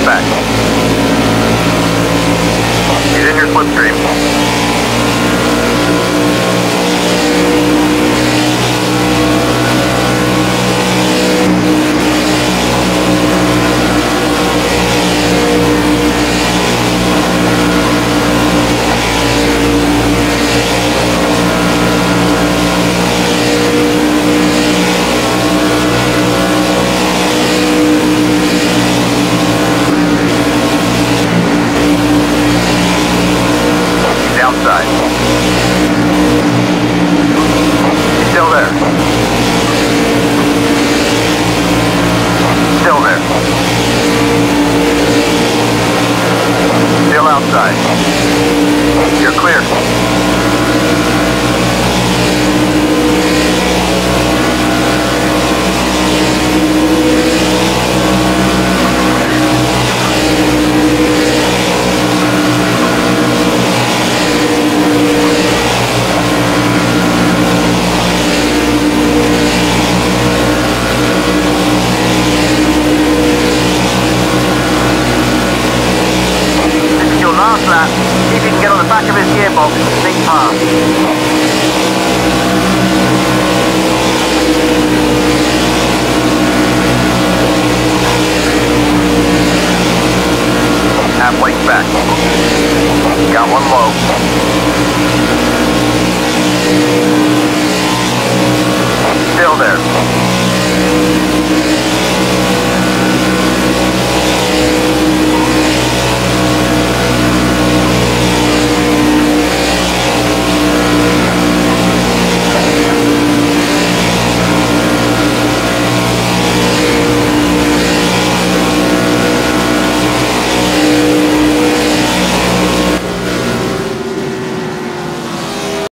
back. He's in your slipstream. Outside. He's still there. Still there. Still outside. You're clear. Last lap, see if you can get on the back of his gearbox and sneak past. Halfway back. Got one low.